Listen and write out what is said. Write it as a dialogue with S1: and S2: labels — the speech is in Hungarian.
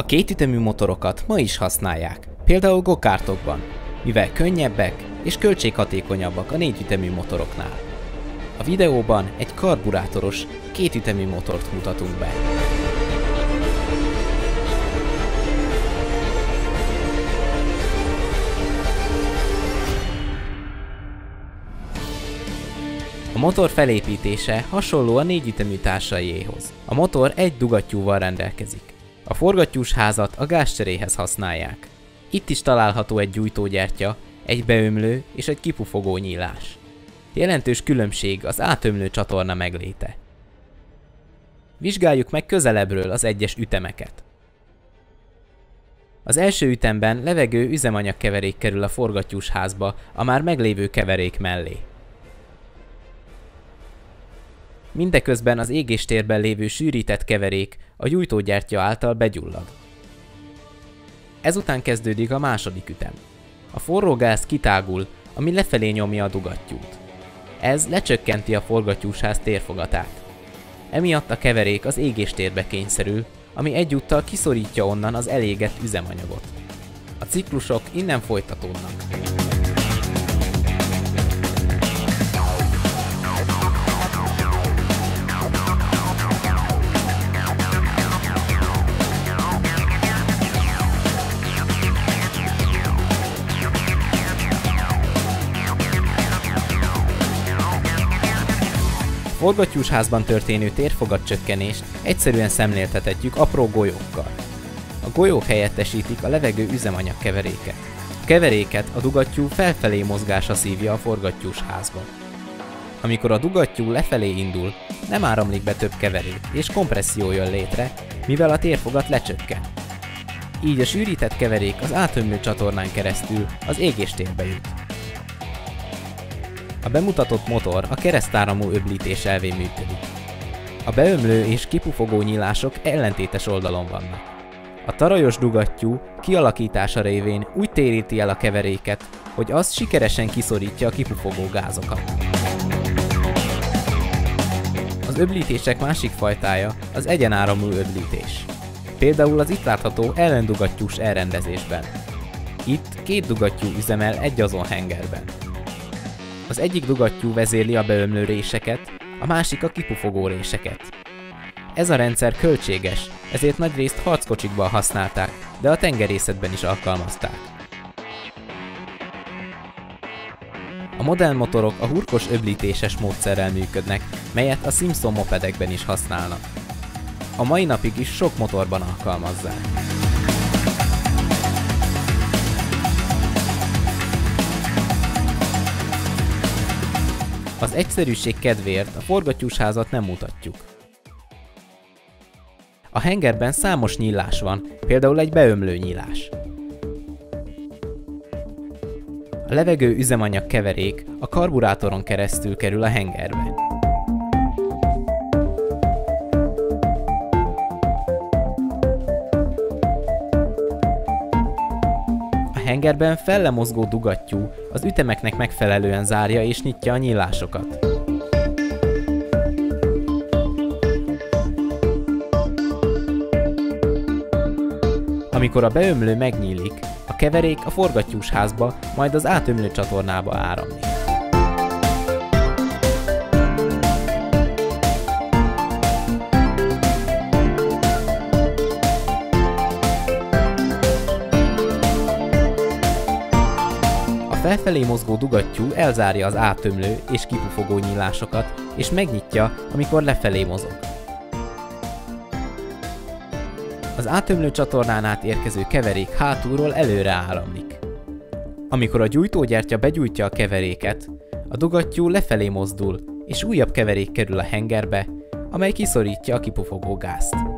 S1: Kétütemű motorokat ma is használják, például gokártokban, mivel könnyebbek és költséghatékonyabbak a négyütemű motoroknál. A videóban egy karburátoros, kétütemű motort mutatunk be. A motor felépítése hasonló a négyütemű társaiéhoz. A motor egy dugattyúval rendelkezik. A forgattyús házat a gázcseréhez használják. Itt is található egy gyújtógyertya, egy beömlő és egy kipufogó nyílás. Jelentős különbség az átömlő csatorna megléte. Vizsgáljuk meg közelebbről az egyes ütemeket. Az első ütemben levegő üzemanyagkeverék kerül a forgattyús házba a már meglévő keverék mellé. Mindeközben az égéstérben lévő sűrített keverék a gyújtógyertya által begyullad. Ezután kezdődik a második ütem. A forró gáz kitágul, ami lefelé nyomja a dugattyút. Ez lecsökkenti a forgattyúsház térfogatát. Emiatt a keverék az égéstérbe kényszerül, ami egyúttal kiszorítja onnan az elégett üzemanyagot. A ciklusok innen folytatódnak. A forgattyúsházban történő térfogatcsökkenést egyszerűen szemléltethetjük apró golyókkal. A golyók helyettesítik a levegő üzemanyagkeveréket. A keveréket a dugattyú felfelé mozgása szívja a forgattyúsházba. Amikor a dugattyú lefelé indul, nem áramlik be több keverék, és kompresszió jön létre, mivel a térfogat lecsökken. Így a sűrített keverék az átömlő csatornán keresztül az égéstérbe jut. A bemutatott motor a keresztáramú öblítés elvén működik. A beömlő és kipufogó nyílások ellentétes oldalon vannak. A tarajos dugattyú kialakítása révén úgy téríti el a keveréket, hogy az sikeresen kiszorítja a kipufogó gázokat. Az öblítések másik fajtája az egyenáramú öblítés. Például az itt látható ellendugattyús elrendezésben. Itt két dugattyú üzemel egy azon hengerben. Az egyik dugattyú vezérli a beömlő réseket, a másik a kipufogó réseket. Ez a rendszer költséges, ezért nagyrészt harckocsikban használták, de a tengerészetben is alkalmazták. A modern motorok a hurkos öblítéses módszerrel működnek, melyet a Simpson mopedekben is használnak. A mai napig is sok motorban alkalmazzák. Az egyszerűség kedvéért a forgattyúsházat nem mutatjuk. A hengerben számos nyílás van, például egy beömlő nyílás. A levegő üzemanyag keverék a karburátoron keresztül kerül a hengerbe. A hengerben fellemozgó dugattyú az ütemeknek megfelelően zárja és nyitja a nyílásokat. Amikor a beömlő megnyílik, a keverék a forgattyúsházba, majd az átömlő csatornába áramlik. A felfelé mozgó dugattyú elzárja az átömlő és kipufogó nyílásokat, és megnyitja, amikor lefelé mozog. Az átömlő csatornán át érkező keverék hátulról előre áramlik. Amikor a gyújtógyertya begyújtja a keveréket, a dugattyú lefelé mozdul, és újabb keverék kerül a hengerbe, amely kiszorítja a kipufogó gázt.